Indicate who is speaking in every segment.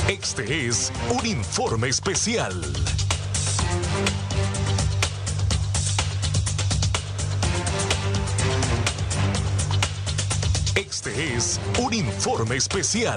Speaker 1: Este es un informe especial. Este es un informe especial.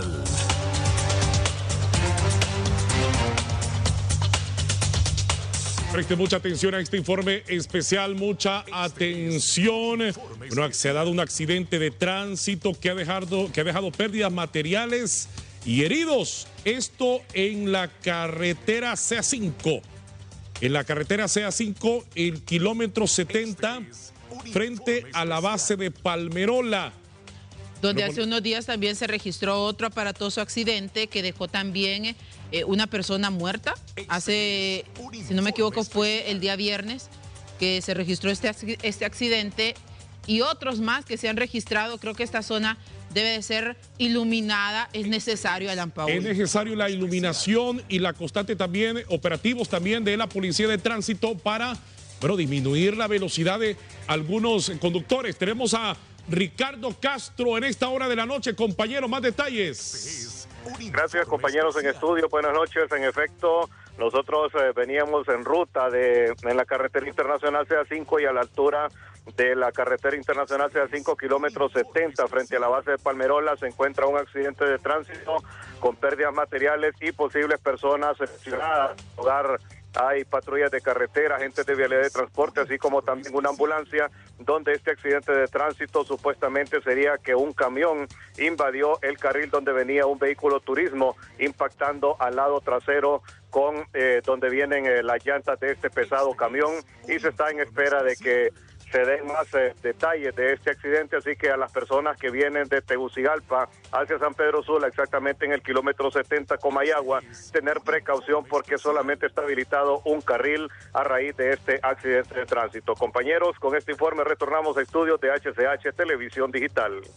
Speaker 2: Preste mucha atención a este informe especial, mucha atención. Bueno, se ha dado un accidente de tránsito que ha dejado pérdidas materiales y heridos. Esto en la carretera CA5. En la carretera CA5, el kilómetro 70, frente a la base de Palmerola.
Speaker 3: Donde hace unos días también se registró otro aparatoso accidente que dejó también una persona muerta. Hace, si no me equivoco, fue el día viernes que se registró este accidente y otros más que se han registrado. Creo que esta zona debe de ser iluminada, es necesario, Alan Paul.
Speaker 2: Es necesario la iluminación y la constante también, operativos también de la Policía de Tránsito para, bueno, disminuir la velocidad de algunos conductores. Tenemos a Ricardo Castro en esta hora de la noche. Compañero, más detalles.
Speaker 4: Gracias, compañeros en estudio. Buenas noches. En efecto, nosotros veníamos en ruta en la carretera internacional CA5 y a la altura de la carretera internacional CA5, kilómetro 70, frente a la base de Palmerola, se encuentra un accidente de tránsito con pérdidas materiales y posibles personas lesionadas. Lugar hay patrullas de carretera, agentes de vialidad de transporte, así como también una ambulancia, donde este accidente de tránsito supuestamente sería que un camión invadió el carril donde venía un vehículo turismo, impactando al lado trasero con donde vienen las llantas de este pesado camión, y se está en espera de que se den más detalles de este accidente, así que a las personas que vienen de Tegucigalpa hacia San Pedro Sula, exactamente en el kilómetro 70 Comayagua, tener precaución porque solamente está habilitado un carril a raíz de este accidente de tránsito. Compañeros, con este informe retornamos a estudios de HCH Televisión Digital.